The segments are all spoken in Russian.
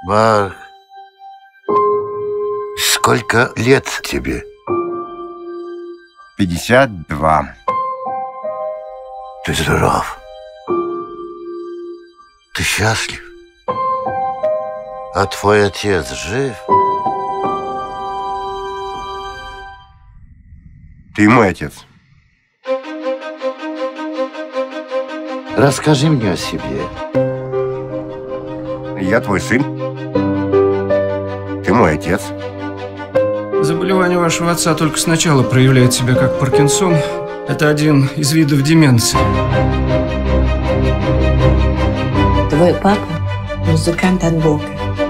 Марк, сколько лет тебе? 52. Ты здоров. Ты счастлив. А твой отец жив? Ты мой отец. Расскажи мне о себе. Я твой сын. Ты мой отец. Заболевание вашего отца только сначала проявляет себя как Паркинсон. Это один из видов деменции. Твой папа – музыкант от Бога.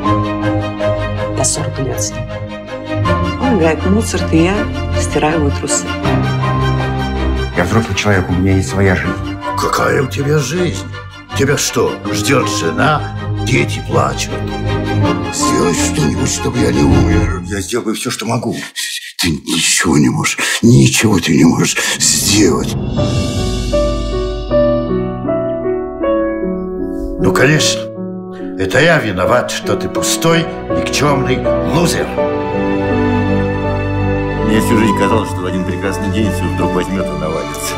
Я 40 лет с ним. Он играет Моцарт, и я стираю его трусы. Я взрослый человек, у меня есть своя жизнь. Какая у тебя жизнь? Тебя что, ждет жена? Дети плачут. Сделай что-нибудь, чтобы я не умер. Я сделаю все, что могу. Ты ничего не можешь. Ничего ты не можешь сделать. Ну, конечно. Это я виноват, что ты пустой, никчемный лузер. Мне всю жизнь казалось, что в один прекрасный день все вдруг возьмет и навалится.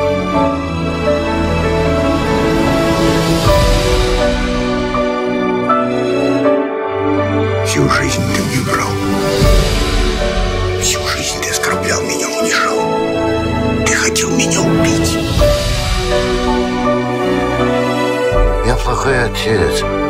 Всю жизнь ты мне врал. Всю жизнь ты оскорблял меня, унижал. Ты хотел меня убить. Я плохой отец.